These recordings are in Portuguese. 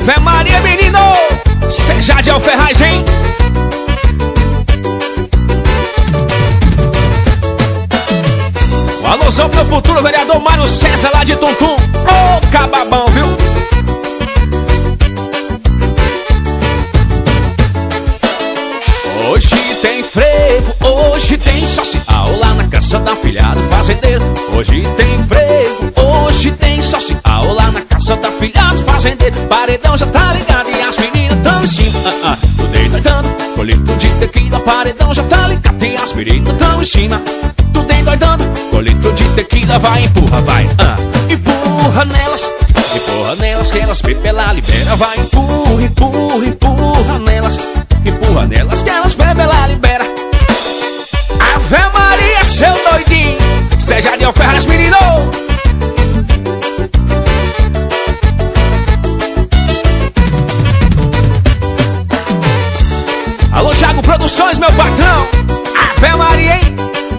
Ave Maria, menino! Cê Jadiel Ferraz, hein? Um alusão pro futuro vereador Mário César lá de Tuntum. Ô, cababão, viu? Hoje tem frevo, hoje tem social lá na casa da filha do fazendeiro. Hoje tem frevo, hoje tem social lá na casa da filha do fazendeiro. Paredão já tá ligado e as meninas tão em cima. Tô doidando, colito de tequila. Paredão já tá ligado e as meninas tão em cima. Tô doidando, colito de tequila. Vai, empurra, vai, empurra nelas que elas bebem, ela libera. Vai, empurra, empurra, empurra nelas. Empurra nelas que elas bebem, ela libera. Ave Maria, seu doidinho. Cê Jadiel Ferraz, menino. Alô, Thiago Produções, meu patrão. Ave Maria, hein?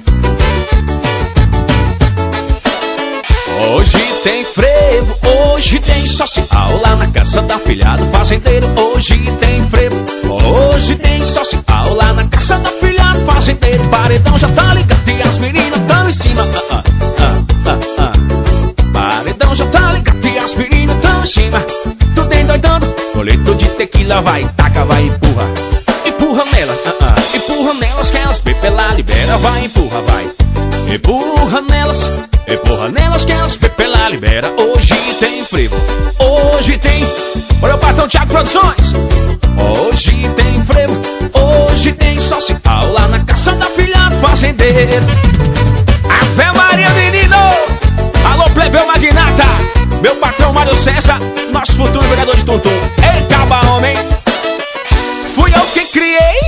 Hoje tem frevo, hoje tem social lá na casa da filha do fazendeiro. Hoje tem frevo, hoje tem social lá na casa da filha do fazendeiro. Paredão já tá ligado e as meninas tão em cima. Paredão já tá ligado e as meninas tão em cima. Tudo endoidando, colito de tequila. Vai, taca, vai, empurra. Empurra nelas, empurra nelas que elas bebem, ela libera. Vai, empurra, vai. Empurra nelas que elas bebem, ela libera. Hoje tem frevo, hoje tem. Olha o patrão Thiago Produções. Hoje tem frevo, hoje tem social lá na casa da filha do fazendeiro. Ave Maria, menino. Alô, plebeu magnata. Meu patrão Mário César, nosso futuro vereador de Tuntum. Ei, caba homem. Fui eu que criei.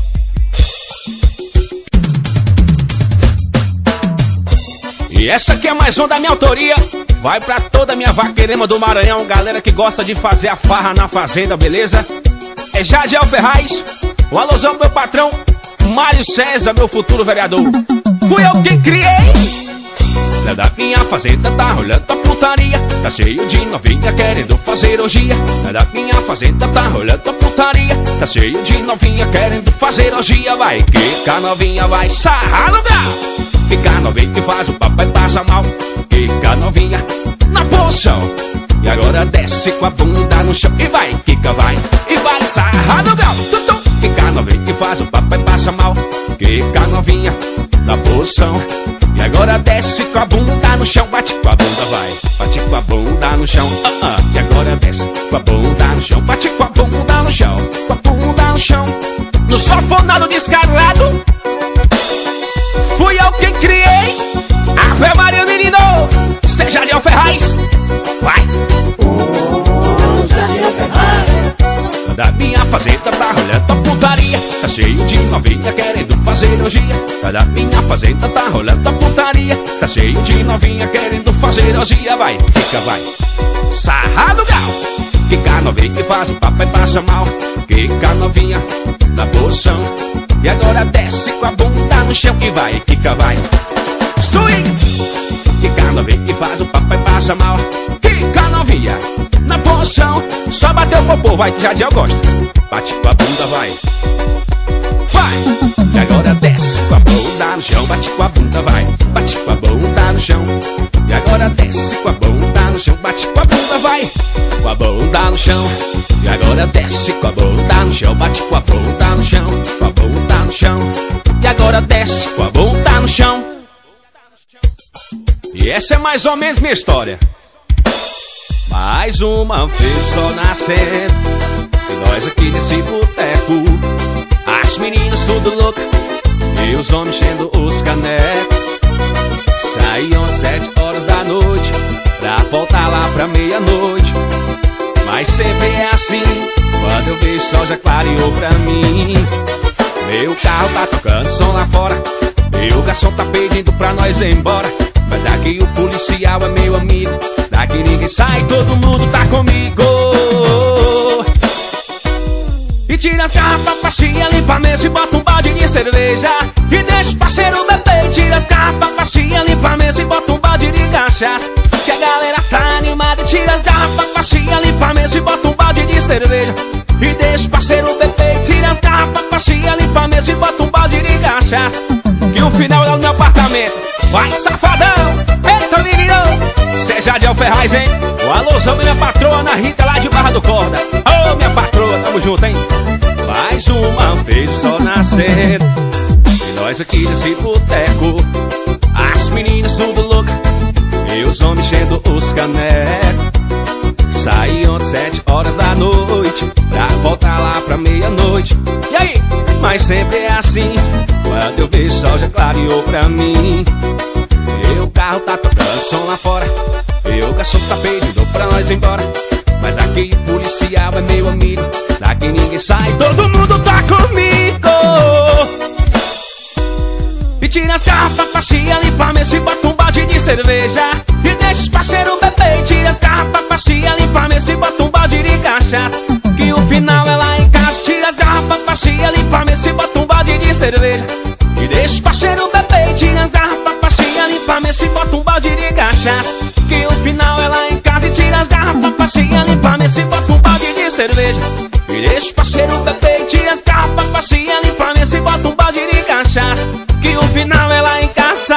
E essa aqui é mais uma da minha autoria. Vai pra toda a minha vaqueirema do Maranhão. Galera que gosta de fazer a farra na fazenda, beleza? É Jadiel Ferraz. Um alusão pro meu patrão Mário César, meu futuro vereador. Fui eu que criei. Lá da minha fazenda tá rolando a putaria. Tá cheio de novinha querendo fazer orgia. Lá da minha fazenda tá rolando a putaria. Tá cheio de novinha querendo fazer orgia. Vai, quica novinha, vai sarrar no grau. Quica novinha que faz o papai passa mal. Quica novinha na posição. E agora desce com a bunda no chão. E vai, quica, vai. E vai sarrar no grau. Quica novinha que faz o papai passa mal. Quica novinha na posição. E agora desce com a bunda no chão. Bate com a bunda, vai. Bate com a bunda no chão. E agora desce com a bunda no chão. Bate com a bunda no chão. Com a bunda no chão. No sofonado descarado. Fui eu quem criei. Ave Maria, menino. Cê Jadiel Ferraz. Vai. Jadiel Ferraz. Da minha fazenda tá rolando a putaria. Tá cheio de novinha querendo fazer orgia. Da minha fazenda tá rolando a putaria. Tá cheio de novinha querendo fazer orgia. Vai, fica, vai. Sarrado gal. Fica novinha que faz o papai passa mal. Fica novinha na posição. E agora desce com a bunda no chão. E vai, quica, vai. Swing. Quica novinha que faz o papai passa mal. Quica novinha na posição. Só bateu o popô, vai que Jadiel gosta. Bate com a bunda, vai. Vai. E agora desce com a bunda no chão. Bate com a bunda, vai. Bate com a bunda no chão. E agora desce com a bunda no chão. Bate com a bunda, vai. Com a bunda no chão. E agora desce com a bunda no chão. Bate com a bunda no chão. Com a bunda no chão. E agora desce com a bunda no chão. E essa é mais ou menos minha história. Mais uma vez só nascendo. E nós aqui nesse boteco. As meninas tudo louca. E os homens enchendo os canecos. Saíam às 7 horas da noite pra voltar lá pra meia-noite. Mas sempre é assim. Quando eu vejo o sol já clareou pra mim. Meu carro tá tocando som lá fora. E o garçom tá pedindo pra nós ir embora. Mas aqui o policial é meu amigo. Daqui ninguém sai, todo mundo tá comigo. E tira as garrafas, passinha, limpa a mesa e bota um balde de cerveja. E deixa os parceiros beber. Tira as garrafas, passinha, limpa a mesa e bota um balde de cachaça. Que a galera tá animada. E tira as garrafas, passinha, limpa a mesa e bota um balde de cerveja. E deixa o parceiro beber, tira as garrafas, passeia, limpa a mesa e bota um balde de cachaça. Que o final é no meu apartamento. Vai, safadão, eita menino, seja de Ferraz, hein? O alôzão, minha patroa, Ana Rita, lá de Barra do Corda. Ô, minha patroa, tamo junto, hein? Mais uma vez o sol nascer e nós aqui nesse boteco, as meninas tudo louca e os homens enchendo os canecos. Saí ontem 7 horas da noite pra voltar lá pra meia-noite. E aí? Mas sempre é assim, quando eu vejo o sol já clareou pra mim. E o carro tá tocando som lá fora, e o garçom tá pedindo pra nós ir embora. Mas aqui o policial é meu amigo, daqui ninguém sai, todo mundo tá comigo. E tira as garrafas, passeia, limpa a mesa e bota um balde de cerveja. E deixa os parceiros beber, tira as garrafas, passeia, limpa a mesa e bota um balde de cachaça. Que o final é lá em casa, tira as garrafas, passeia, limpa a mesa e bota um balde de cerveja. E deixa os parceiros beber, tira as garrafas, passeia, limpa a mesa e bota um balde de cachaça. Que o final é lá em casa e tira as garrafas, passeia, limpa a mesa e bota um balde de cerveja. E deixa o parceiro beber, tira as garrafas, passeia, limpa a mesa e bota um balde de cachaça. Que o final é lá em casa.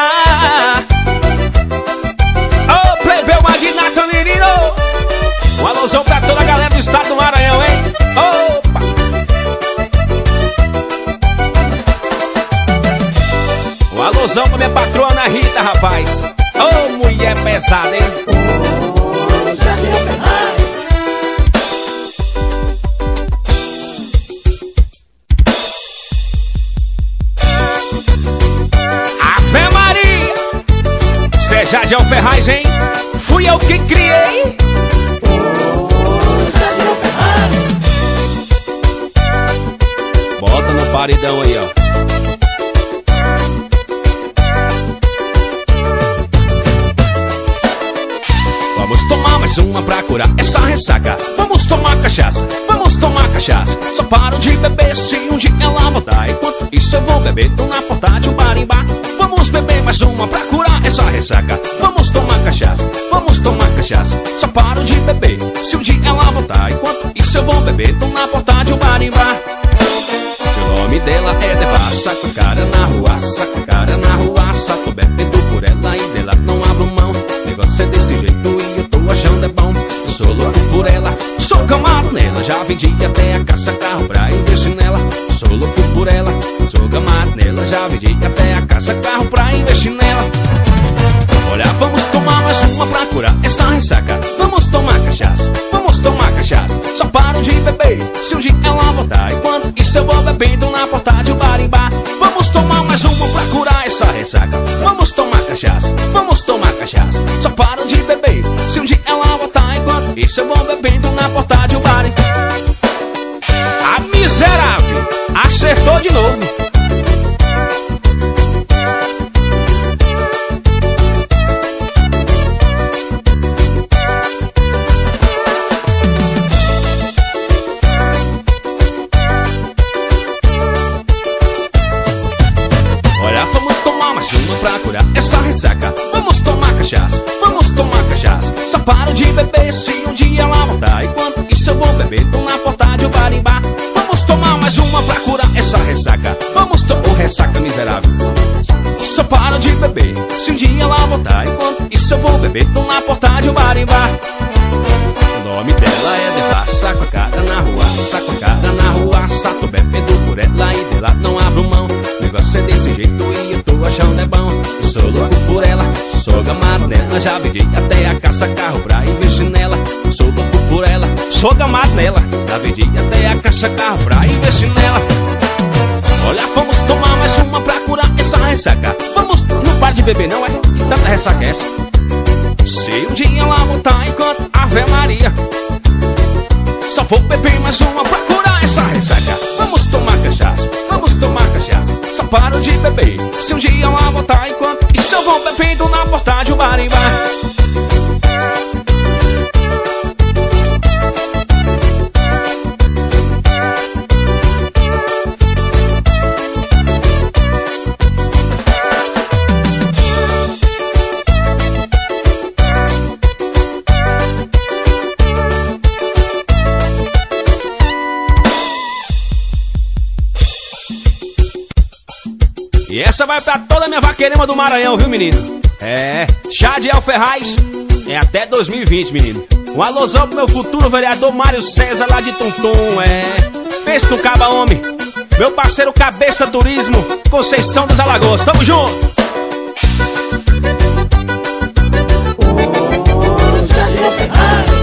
Ô, plebeu magnata, menino. Um alôzão pra toda a galera do estado do Maranhão, hein? Opa! Um alôzão pra minha patroa Ana Rita, rapaz. Ô, mulher pesada, hein? Ave Maria! Seja de Ferraz, hein? Fui eu que criei. Bota no paredão aí, ó. Vamos tomar mais uma pra curar essa ressaca. Vamos tomar cachaça, vamos tomar cachaça. Só paro de beber se um dia ela voltar. Enquanto isso eu vou beber, tô na porta de um barimbá. Vamos beber mais uma pra curar essa ressaca. Vamos tomar cachaça, vamos tomar cachaça. Só paro de beber se um dia ela voltar. Enquanto isso eu vou beber, tô na porta de um barimbá. O nome dela é Devassa, com a cara na ruaça, com a cara na ruaça. Tô bebendo por ela e dela não abro mão. Negócio é desse jeito e eu tô achando é bom. Eu sou louco por ela, sou gamado nela. Já vendi até a caça carro pra investir nela. Sou louco por ela, sou gamado nela. Já vendi até a caça carro pra investir nela. Olha, vamos tomar mais uma pra curar essa ressaca. Vamos tomar cachaça, vamos tomar cachaça. Só paro de beber se um dia ela voltar. Enquanto isso eu vou bebendo na porta de um barimbá. Vamos tomar mais uma pra curar essa ressaca. Vamos tomar cachaça, vamos tomar cachaça. Só paro de beber se um dia ela voltar. Enquanto isso eu vou bebendo na porta de um barimbá. A miserável acertou de novo. Pra curar essa ressaca, vamos tomar cachaça, vamos tomar cachaça. Só paro de beber se um dia ela voltar. Enquanto isso eu vou beber, tô na porta de um barimbá. Vamos tomar mais uma pra curar essa ressaca. Vamos tomar ressaca miserável. Só paro de beber se um dia ela voltar. Enquanto isso eu vou beber, tô na porta de um barimbá. O nome dela é Devassa, com a cara na ruaça, com a cara na ruaça. Tô bebendo por ela e dela não abro mão. O negócio é desse jeito e eu tô achando é bom. Eu sou louco por ela, sou gamado nela. Já vendi até a caça carro pra investir nela. Sou louco por ela, sou gamado nela. Já vendi até a caça carro pra investir nela. Olha, vamos tomar mais uma pra curar essa ressaca. Vamos, não para de beber não, é? Que tanta ressaca é essa? Se um dia ela voltar enquanto Ave Maria, só vou beber mais uma pra curar essa ressaca. Vamos tomar cachaça, vamos tomar cachaça. Só paro de beber se um dia ela voltar. Enquanto isso eu vou bebendo na porta de um barimbá. Essa vai pra toda a minha vaqueirema do Maranhão, viu, menino? É, Jadiel Ferraz, é até 2020, menino. Um alusão pro meu futuro vereador Mário César lá de Tuntum, Pensa no caba homem, meu parceiro Cabeça Turismo, Conceição dos Alagoas, tamo junto! Jadiel Ferraz.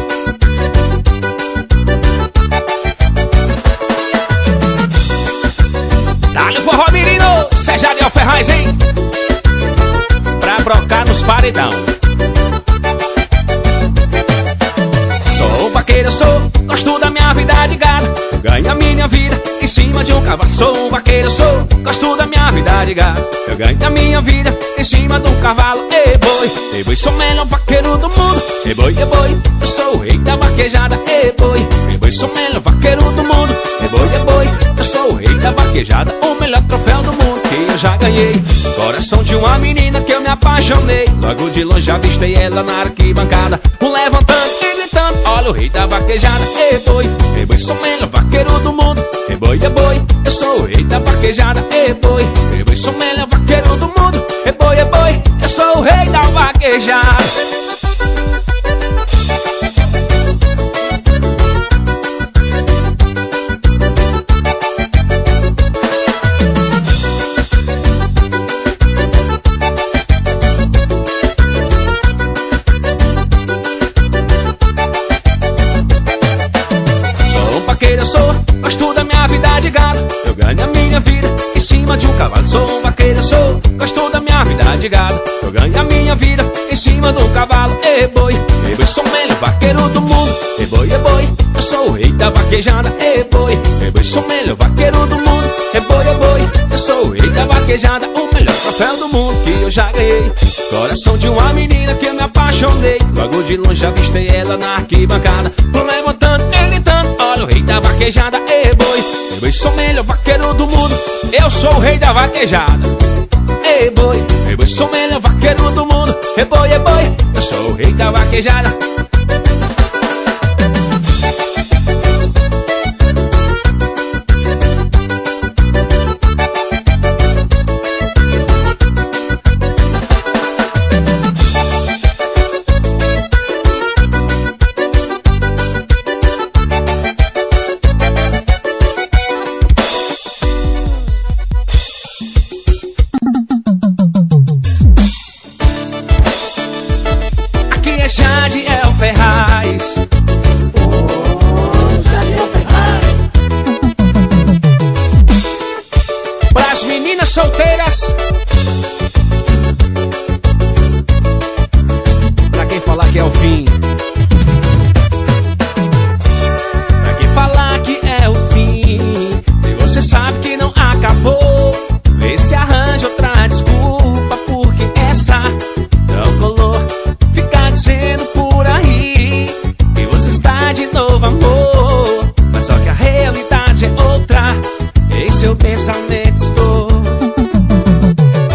Dá-lhe forró, menino, cê é Jadiel Ferraz, hein? Pra brocar nos paredão. Sou vaqueiro, gosto da minha vida de gado. Eu ganho a minha vida em cima de um cavalo. Sou vaqueiro, gosto da minha vida de gado. Eu ganho a minha vida em cima de um cavalo. Ei boi, sou o melhor vaqueiro do mundo. Ei boi, eu sou o rei da vaquejada. Ei boi, sou o melhor vaqueiro do mundo. Ei boi, eu sou o rei da vaquejada. O melhor troféu do mundo que eu já ganhei. Coração de uma menina que eu me apaixonei. Logo de longe avistei ela na arquibancada, levantando e gritando, olha o rei da vaquejada. Ei boi, sou o melhor vaqueiro do mundo. Ei boi, eu sou o rei da vaquejada. Ei boi, sou o melhor vaqueiro do mundo. Ei boi, eu sou o rei da vaquejada. Gosto da minha vida de gado. Eu ganho a minha vida em cima de um cavalo. Sou vaqueiro, gosto da minha vida de gado. Eu ganho a minha vida em cima de um cavalo. Ei boi, sou o melhor vaqueiro do mundo. Ei boi, eu sou o rei da vaquejada. Ei boi, sou o melhor vaqueiro do mundo. Ei boi, eu sou o rei da vaquejada. O melhor troféu do mundo que eu já ganhei. Coração de uma menina que eu me apaixonei. Logo de longe avistei ela na arquibancada, levantando e gritando, olha o rei da vaquejada. Ei boi, sou o melhor vaqueiro do mundo. Eu sou o rei da vaquejada. Ei boi, sou o melhor vaqueiro do mundo. Ei boi, eu sou o rei da vaquejada. Jadiel Ferraz. Jadiel Ferraz. Pras meninas solteiras, pra quem falar que é o fim, pra quem falar que é o fim, e você sabe que não acabou, vê se arranja outra desculpa, porque essa não colou. Dizendo por aí que você está de novo, amor, mas só que a realidade é outra. Em seu pensamento estou.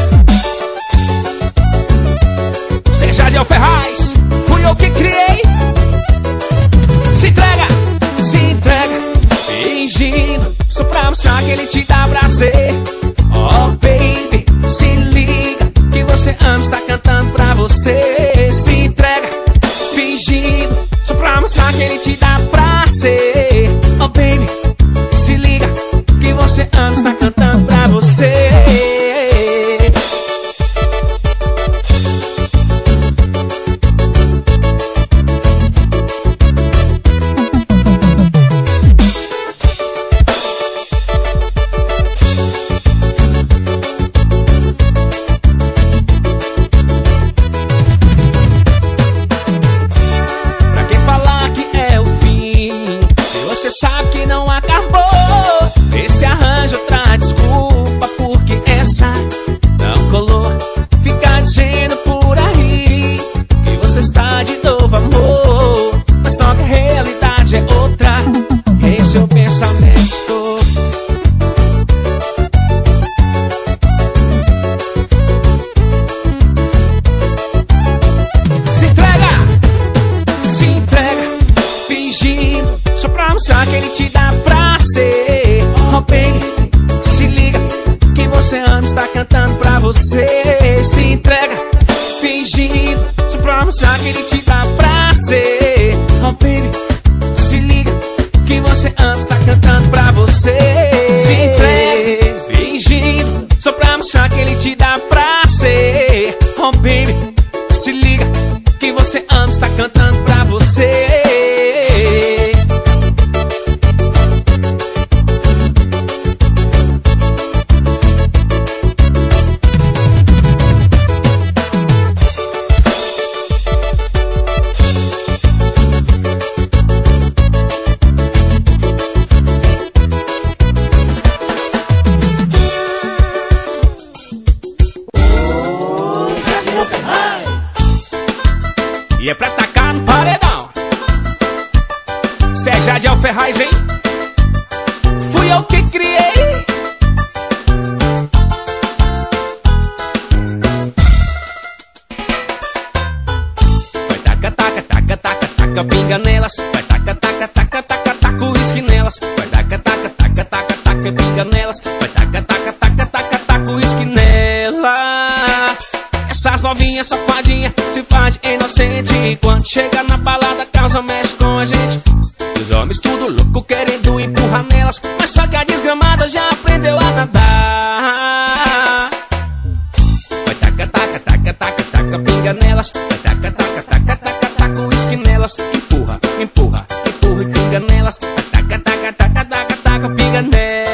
cantando pra você. Se entrega, fingindo, só pra mostrar que ele te dá prazer. Oh baby, se liga, que você ama, está cantando pra você. Se entrega, fingindo, só pra mostrar que ele te dá prazer. Oh baby, se liga, que você ama, está cantando pra você. E é pra tacar no paredão. Cê é Jadiel Ferraz, hein? Fui eu que criei. Vai taca, taca, taca, taca, taca pinga nelas. Vai taca, taca, taca, taca, taca uísque nelas. Vai taca, taca, taca, taca, taca pinga nelas. Vai taca, taca, taca, taca, taca uísque nelas. Essas novinhas safadinhas se faz inocente, e quando chega na balada causa mexe com a gente. Os homens tudo louco querendo empurrar nelas, mas só que a desgramada já aprendeu a nadar. Vai taca, taca, taca, taca, taca pinga nelas. Vai taca, taca, taca, taca, taca uísque nelas. Empurra, empurra, empurra e pinga nelas. Vai taca, taca, taca, taca, taca pinga nelas.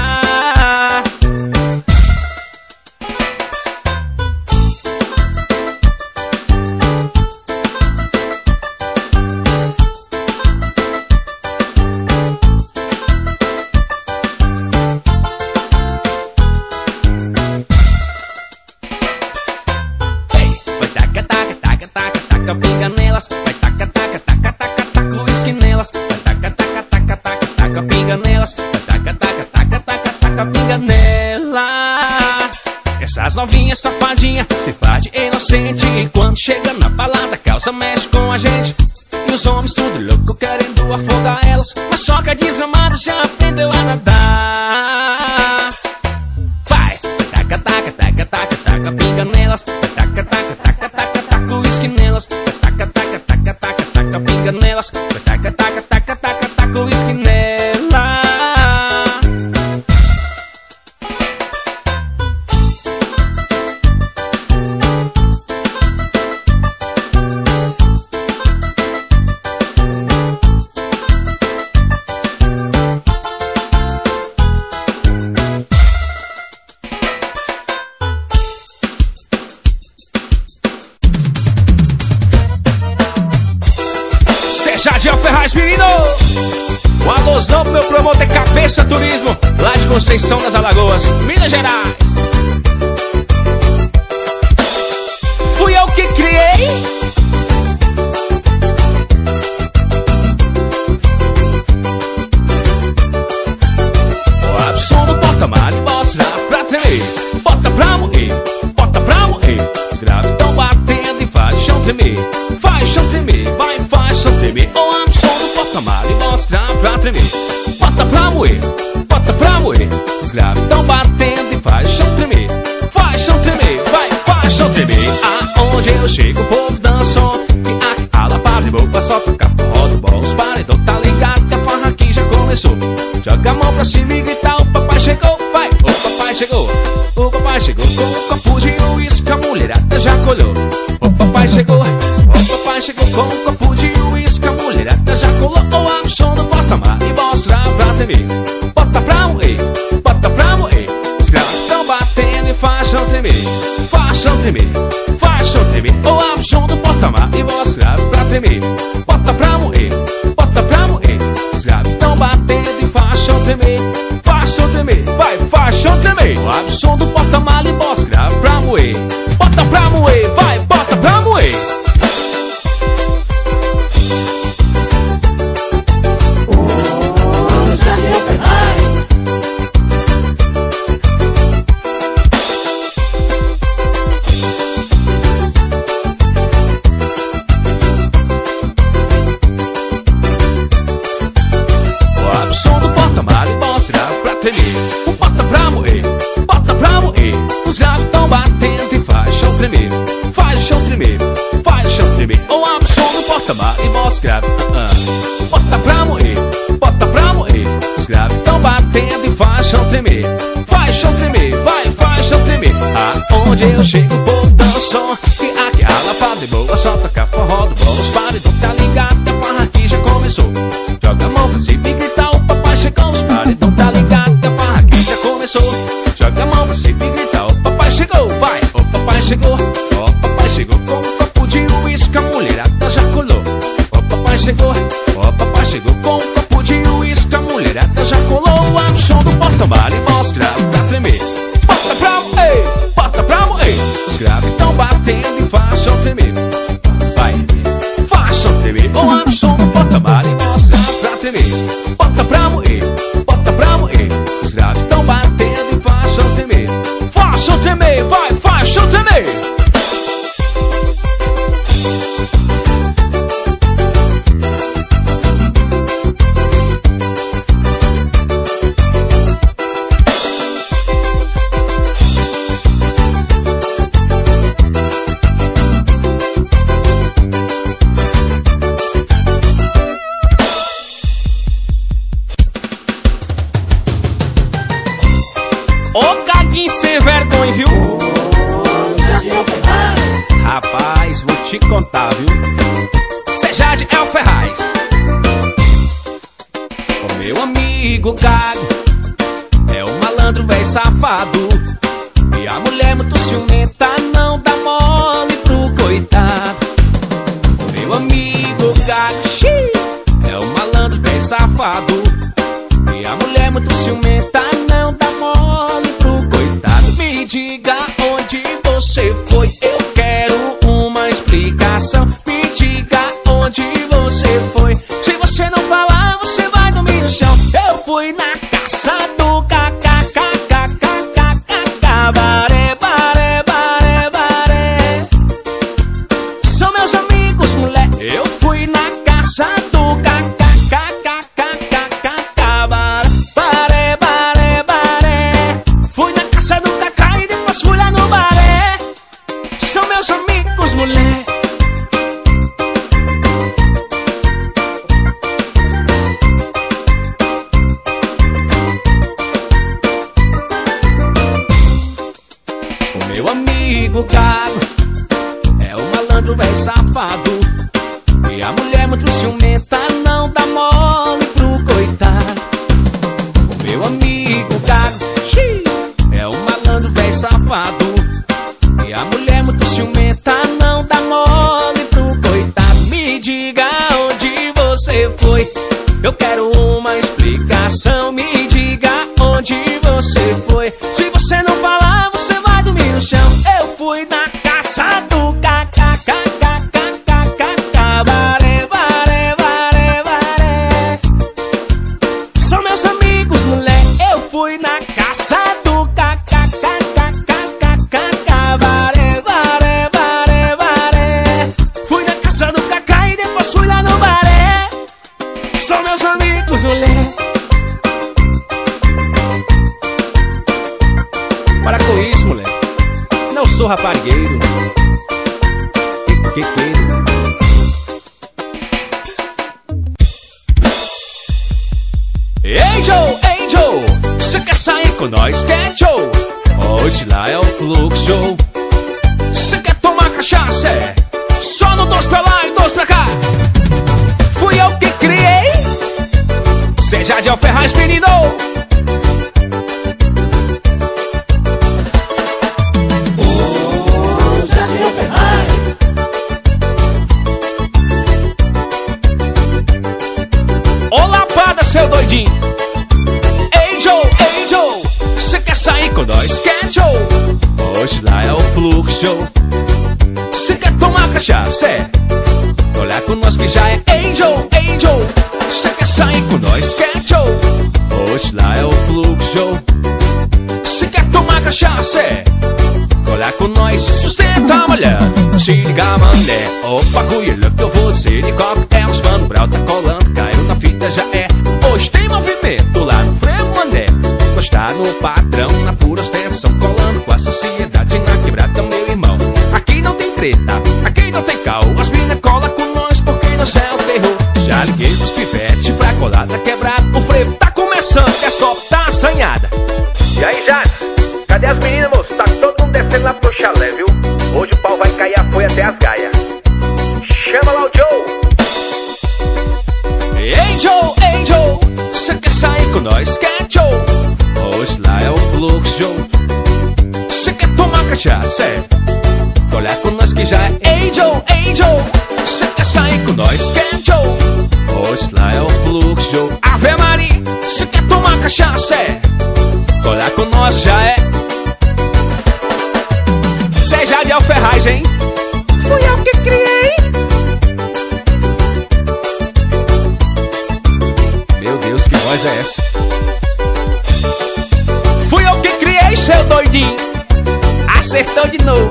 Pinga nelas, vai taca, taca, taca, taca, taca uísque nelas. Vai taca, taca, taca, taca, taca pinga nelas. Vai taca, taca, taca, taca, taca pinga nelas. Essas novinhas safadinhas se faz de inocente, e quando chega na balada causa mexe com a gente. E os homens tudo louco querendo afogar elas, mas só que a desgramada já aprendeu a nadar. Vai, vai taca, taca, taca, taca, taca pinga nelas. Vai taca, taca, taca, taca, taca uísque nelas. Vai taca, taca, taca, taca, taca pinga nelas. Vai taca, taca, taca, taca, taca uísque nelas. Jadiel Ferraz, menino! Um alusão pro meu promotor Cabeça Turismo, lá de Conceição das Alagoas, Minas Gerais. Fui eu que criei. O som do porta-mar e mostra pra tremer. Bota pra morrer, bota pra morrer. Os graves tão batendo e faz o chão tremer. Faz o chão tremer, vai, faz o chão tremer. O som do porta-mar e mostra pra tremer. Bota pra moer, bota pra moer. Os graves tão batendo e faz o chão tremer. Faz o chão tremer, vai, faz o chão tremer. Aonde eu chego o povo dançou. E a lapada de boca só toca forró do bom. Os paredão tá ligado que a farra aqui já começou. Joga a mão pra cima e grita, o papai chegou, vai. O papai chegou, o papai chegou com um copo de uísque, a mulherada já colhou. O papai chegou com um copo de uísque, a mulherada já colou. O som do porta-mar e mostra pra tremer. Bota pra moer, bota pra moer. Os graves tão batendo e façam tremer. Façam tremer, façam tremer. O som do porta-mar e mostra pra tremer. Bota pra moer, bota pra moer. Os graves tão batendo e façam tremer. Façam tremer, vai, façam tremer. O som do porta-mar e mostra pra moer. Bota pra moer, vai, bota pra moer. Som do porta-mar e mostra pra tremer. Bota pra moer, bota pra moer. Os graves tão batendo e faz o chão tremer. Faz o chão tremer, faz o chão tremer. Ou abre o som do porta-mar e bota os graves. Bota pra morrer, bota pra morrer. Os graves tão batendo e faz o chão tremer. Faz o chão tremer, vai, faz o chão tremer. Aonde eu chego o povo dançou. E aqui a lapada de boa, só tocar forró do bom. Os paredão tá ligado, a farra aqui já começou. Joga a mão pra cima e grita, o papai chegou. Os paredão tá ligado, a farra aqui já começou. Joga a mão pra cima e grita, o papai chegou. Vai, o papai chegou. O papai chegou com um copo de uísque, a mulherada já colou. O papai chegou. O papai chegou com um copo de uísque, a mulherada já colou. Abre o som do porta-mar e mostra pra tremer. Bota pra morrer, bota pra morrer. Os graves tão batendo e faz o chão tremer. Vai, faz o chão tremer. Ou abre o som do porta-mar e mostra pra tremer. Bota pra morrer, bota pra morrer. Os graves tão batendo e faz o chão tremer. Faz o chão tremer, vai, faz o chão tremer. Sem vergonha, viu? Rapaz, vou te contar, viu? Sejade é o Ferraz. O meu amigo Gago é um malandro véi safado. E a mulher muito ciumenta não dá mole pro coitado. O meu amigo Gago é um malandro véi safado. E a mulher muito ciumenta não dá mole pro coitado. Me diga onde você foi, eu quero uma explicação. Me diga onde você foi. Se você não falar, você vai dormir no chão. Eu fui na caça do baré, baré, baré, baré. São meus amigos, mulher. Eu fui na caça do baré, baré, baré. Fui na caça do cacá e depois fui lá no baré. São meus amigos, mulher. O meu amigo Gago é um malandro véi safado. E a mulher muito ciumenta não dá mole pro coitado. O meu amigo Gago é um malandro véi safado. E a mulher muito ciumenta não dá mole pro coitado. Me diga onde você foi, eu quero uma explicação. Me diga onde você foi. Se você não falar, você vai dormir no chão. Eu fui na caça do baré, baré, baré, baré. São meus amigos, mulher. Eu fui na caça do baré, baré, baré, baré. Fui na caça do cacá e depois fui lá no baré. São meus amigos, mulher. Para com isso, mulher. Não sou raparigueiro. Que Ei Joe, cê quer sair com nós, quer Joe? Hoje lá é o Fluxo. Cê quer tomar cachaça, é? Só no 2 pra lá e 2 pra cá. Fui eu que criei. Sejade é o Ferraz, menino. Seu doidinho. Ei Joe, cê quer sair com nós, quer Joe? Hoje lá é o Fluxo. Cê quer tomar cachaça, é? Olha com nós que já é. Ei Joe, cê quer sair com nós, quer Joe? Hoje lá é o Fluxo. Cê quer tomar cachaça, é? Olha com nós, sustenta a mulher. Se liga, mané, o bagulho é louco. Eu vou ser de copo, é os mano brau tá colando. Caiu na fita, já é. Hoje tem movimento lá no frevo, mané. Nós Gostar no padrão, na pura ostentação, colando com a sociedade na quebrada, meu irmão. Aqui não tem treta, aqui não tem caô. As mina cola com nós porque nós é o terror. Já liguei pros pivete pra colar na quebrada. O frevo tá começando, a stop tá assanhada. E aí, Jade? Cadê as meninas, moço? Tá todo mundo descendo lá pro chalé, viu? Hoje o pau vai cair a folha até as gaias. Chama lá o Joe. Ei Joe, cê quer sair com nós, quer Joe? Hoje lá é o fluxo, Joe. Cê quer tomar cachaça, é? Olha com nós que já é. Ei Joe, cê quer sair com nós, quer Joe? Hoje lá é o fluxo, Joe. Ave Maria, cê quer tomar cachaça, é? Olha com nós já é. Cê já deu Ferraz, hein? Fui eu que criei. Meu Deus, que voz é essa? Fui eu que criei, seu doidinho. Acertou de novo.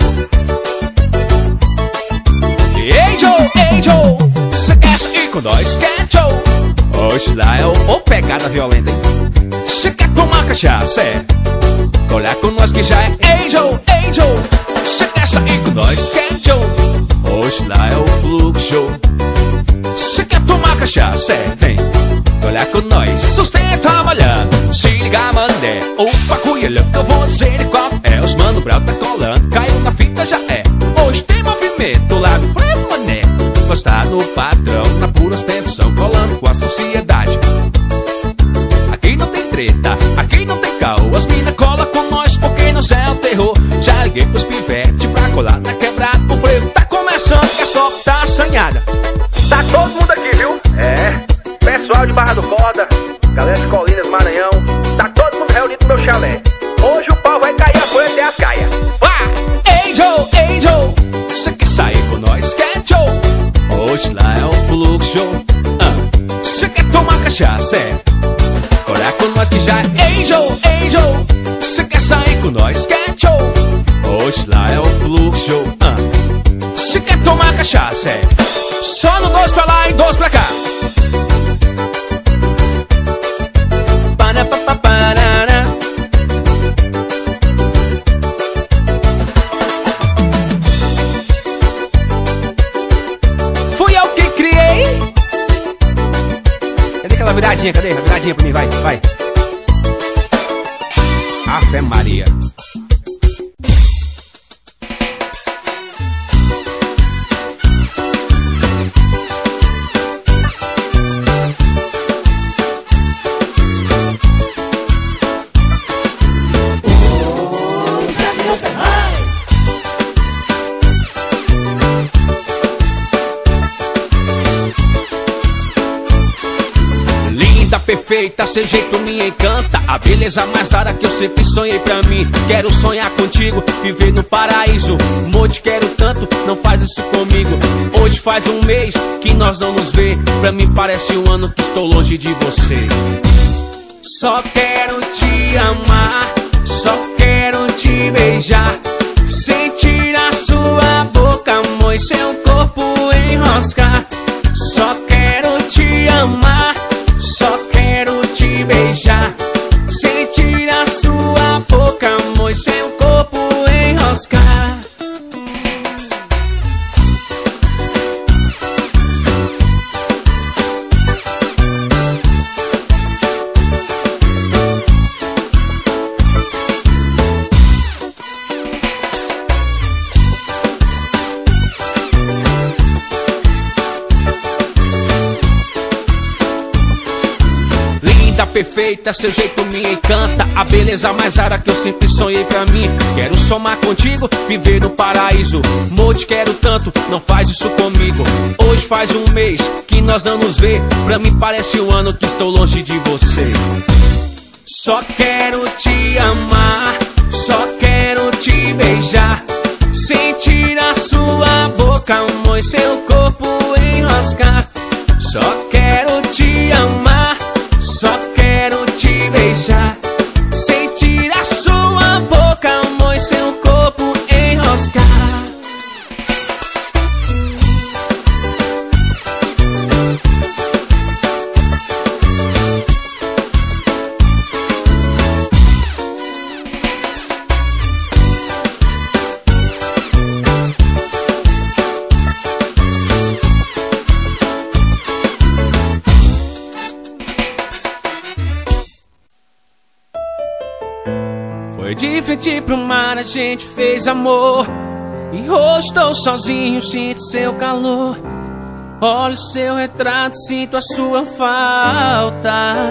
Ei Joe, cê quer sair com nós, quer Joe? Hoje lá é o pegada violenta, hein? Cê quer tomar cachaça, é? Olha com nós que já é. Ei Joe, cê quer sair com nós, quer Joe? Hoje lá é o fluxo, Joe. Cê quer tomar cachaça, é? Vem, olha com nós, sustenta trabalhando. Se liga, mané, opa, cuialhão, eu vou dizer qual é. Os mano brau tá colando, caiu na fita, já é. Hoje tem movimento lá no frevo, mané. Gostar do padrão, na pura ostentação, colando com a sociedade. Aqui não tem treta, aqui não tem caô. As mina cola com nós porque nós é o terror. Já liguei pros pivete pra colar na quebrada. O frevo tá começando, que a stop tá assanhada. Tá todo mundo aqui, viu? É. Pessoal de Barra do Corda, galera de Colinas, Maranhão. Tá todo mundo reunido no meu chalé. Hoje o pau vai cair a folha até as gaias. Ei Joe, cê quer sair com nós, quer Joe? Hoje lá é o fluxo, Joe. Cê quer tomar cachaça, é? Olha com nós que já é. Ei Joe, cê quer sair com nós, quer Joe? Hoje lá é o fluxo, Joe. Cê quer tomar cachaça, é? Só no 2 pra lá e 2 pra cá. Fui eu que criei. Cadê aquela viradinha? Cadê? A viradinha pra mim, vai. Ave Maria. Perfeita, seu jeito me encanta. A beleza mais rara que eu sempre sonhei pra mim. Quero sonhar contigo, viver no paraíso. Amor, te quero tanto, não faz isso comigo. Hoje faz um mês que nós não nos vê. Pra mim parece um ano que estou longe de você. Só quero te amar, só quero te beijar, sentir a sua boca, amor, e seu corpo enroscar. Só quero te amar, só quero te beijar, sentir a sua boca, amor, e seu corpo enroscar. Perfeita, seu jeito me encanta. A beleza mais rara que eu sempre sonhei pra mim. Quero somar contigo, viver no paraíso. Amor, te quero tanto, não faz isso comigo. Hoje faz um mês que nós não nos vê. Pra mim parece um ano que estou longe de você. Só quero te amar, só quero te beijar, sentir a sua boca, amor, e seu corpo enroscar. Só quero te amar, só quero te beijar, sentir a sua boca, amor, e seu corpo enroscar. vive pro mar, a gente fez amor. E hoje estou sozinho, sinto seu calor. Olho seu retrato, sinto a sua falta.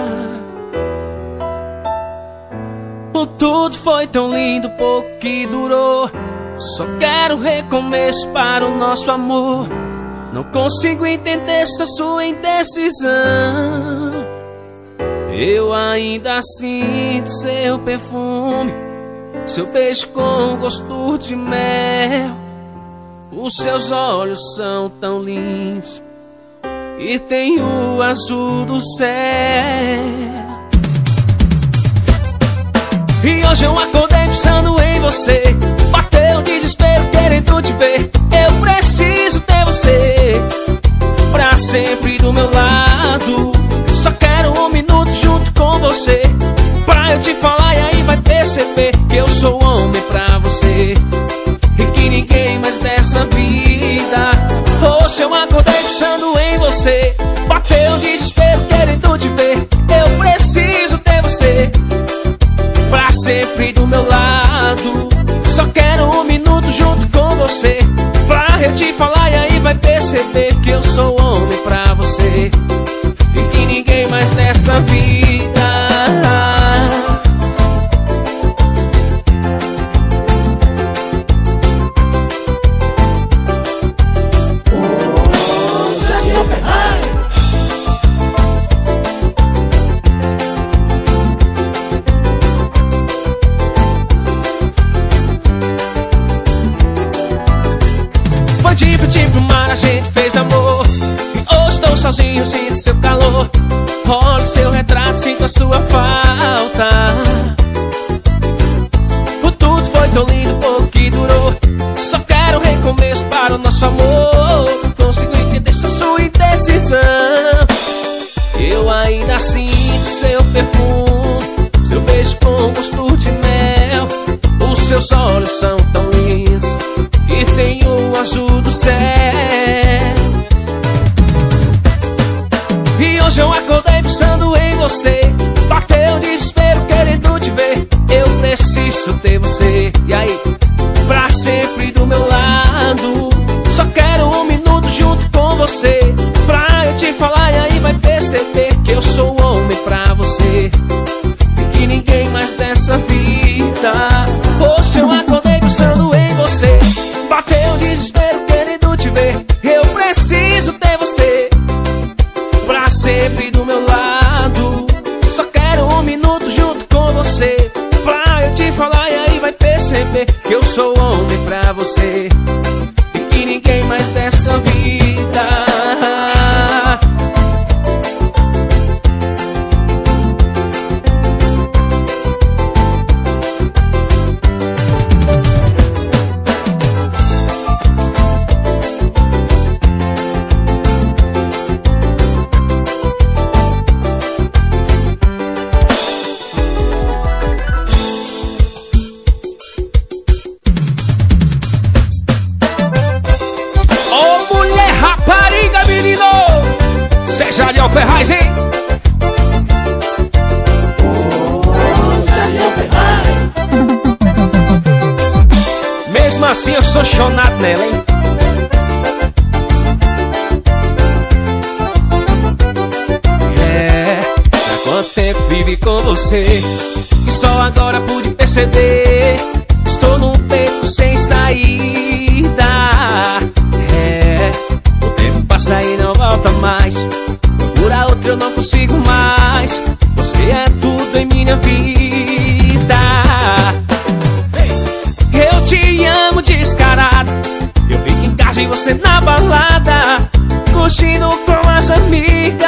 O tudo foi tão lindo, pouco que durou. Só quero recomeço para o nosso amor. Não consigo entender essa sua indecisão. Eu ainda sinto seu perfume, seu beijo com gosto de mel. Os seus olhos são tão lindos e tem o azul do céu. E hoje eu acordei pensando em você. Bateu o desespero querendo te ver. Eu preciso ter você pra sempre do meu lado. Só quero um minuto junto com você, pra eu te falar e aí vai perceber que eu sou homem pra você e que ninguém mais dessa vida. Hoje eu acordei pensando em você. Bateu o desespero querendo te ver. Eu preciso ter você pra sempre do meu lado. Só quero um minuto junto com você, pra eu te falar e aí vai perceber que eu sou homem pra você e que ninguém mais nessa vida. Foi pro mar, a gente fez amor. E hoje estou sozinho, sinto seu calor. Olho seu retrato, sinto a sua falta. O tudo foi tão lindo, pouco que durou. Só quero recomeço para o nosso amor. Não consigo entender essa sua indecisão. Eu ainda sinto seu perfume, seu beijo com gosto de mel. Os seus olhos são tão lindos e tem o azul do céu. E hoje eu acordei pensando em você. Bateu o desespero querendo te ver. Eu preciso ter você, e aí, pra sempre do meu lado. Só quero um minuto junto com você, pra eu te falar e aí vai perceber que eu sou homem pra você e que ninguém mais dessa vida. Hoje eu acordei pensando em você. Bateu o desespero querendo te ver. Eu preciso ter você pra sempre do meu lado. Só quero um minuto junto com você, pra eu te falar e aí vai perceber que eu sou homem pra você e que ninguém mais dessa vida. Jadiel Ferraz, hein? Jadiel Ferraz. Mesmo assim eu sou chonado nela, hein? Há quanto tempo vive com você e só agora pude perceber. Estou num beco sem saída. O tempo passa e não volta mais. Procura outro eu não consigo mais. Você é tudo em minha vida. Eu te amo descarado. Eu fico em casa e você na balada, curtindo com as amigas.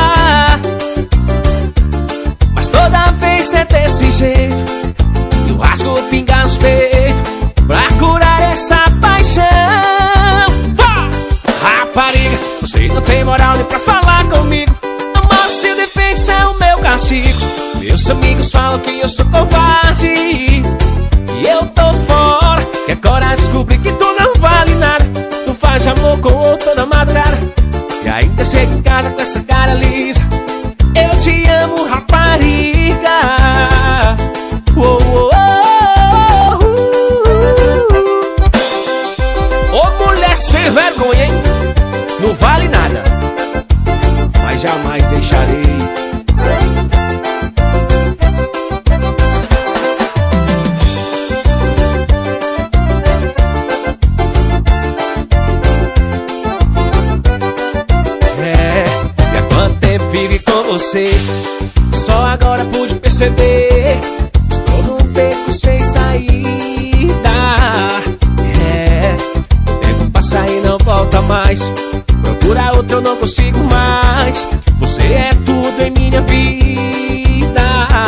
Mas toda vez é desse jeito. Eu rasgo pingar nos peitos pra curar essa paixão. Rapariga, você não tem moral nem pra falar comigo. Amor, se defende, isso é o meu castigo. Meus amigos falam que eu sou covarde e eu tô fora. Que agora descobri que tu não vale nada. Tu faz amor com outro toda madrugada e ainda chega em casa com essa cara lisa. Eu te amo, rapariga. Oh, oh, oh, oh. maconha, hein? Não vale nada, mas jamais deixarei. E há quanto tempo vive com você, só agora pude perceber. Estou num beco sem saída. O tempo passa e não volta mais. Procura outro, eu não consigo mais. Você é tudo em minha vida.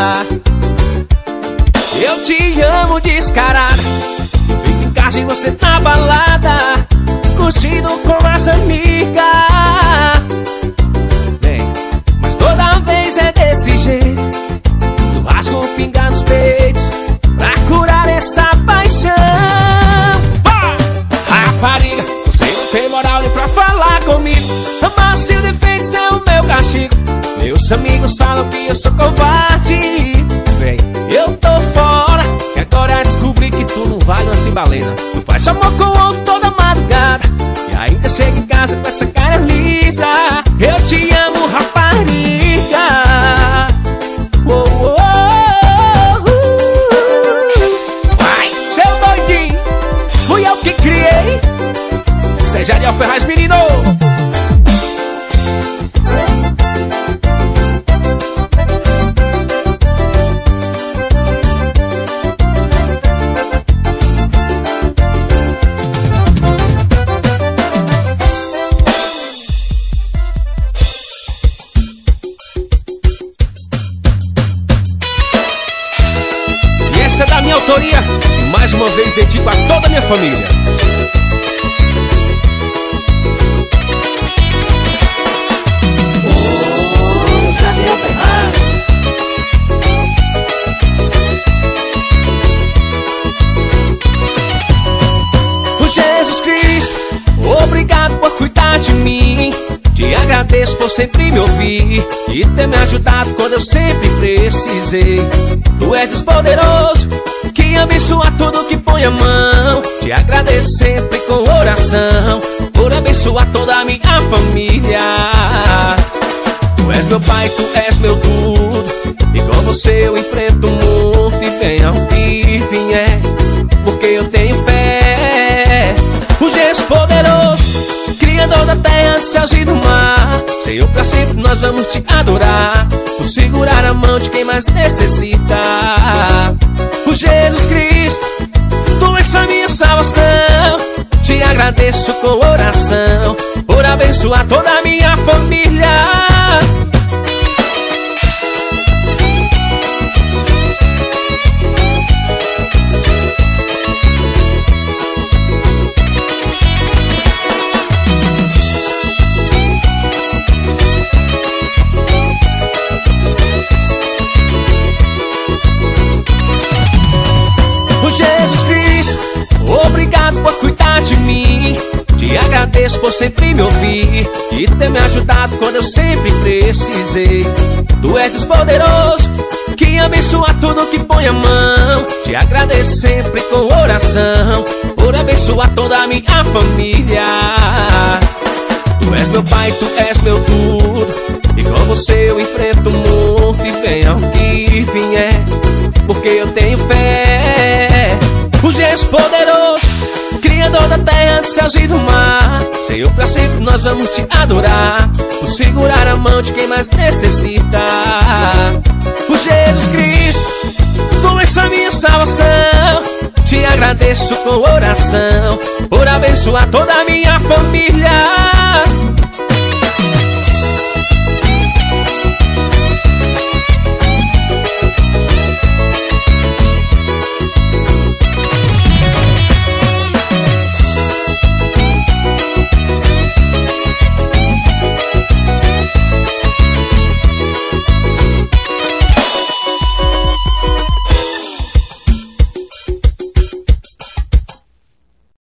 Eu te amo descarada. Eu fico em casa e você na balada, curtindo com as amigas. Mas toda vez é desse jeito, tu rasga o pingar nos peitos pra curar essa paixão. Rapariga, você não tem moral nem pra falar comigo. Amar seu defeito é o meu castigo. Meus amigos falam que eu sou covarde. Vem, eu tô fora, que agora descobri que tu não vale uma cimbalena. Tu faz amor com o outro toda madrugada e ainda chega em casa com essa cara lisa. Eu te amo, rapariga. Vai, seu doidinho, fui eu que criei. Seja Jadiel Ferraz, menino. Essa é da minha autoria e mais uma vez dedico a toda a minha família. Jadiel Ferraz. Oh, Jesus Cristo, obrigado por cuidar de mim. Te agradeço por sempre me ouvir e ter me ajudado quando eu sempre precisei. Tu és Deus poderoso, que abençoa tudo que põe a mão. Te agradeço sempre com oração, por abençoar toda a minha família. Tu és meu pai, tu és meu tudo, e com você eu enfrento o mundo. E venha o que vier, porque eu tenho fé. O Jesus poderoso, Criador da terra, dos céus e do mar, Senhor, pra sempre nós vamos te adorar, por segurar a mão de quem mais necessita. Por Jesus Cristo, tu és a minha salvação. Te agradeço com oração, por abençoar toda a minha família. Jesus Cristo, obrigado por cuidar de mim. Te agradeço por sempre me ouvir e ter me ajudado quando eu sempre precisei. Tu és Deus poderoso, que abençoa tudo que põe a mão. Te agradeço sempre com oração, por abençoar toda a minha família. Tu és meu pai, tu és meu tudo, e com você eu enfrento o mundo. E venha o que vier, porque eu tenho fé. O Jesus poderoso, Criador da terra, dos céus e do mar, Senhor, pra sempre nós vamos te adorar, por segurar a mão de quem mais necessita. O Jesus Cristo, tu és a minha salvação. Te agradeço com oração, por abençoar toda a minha família.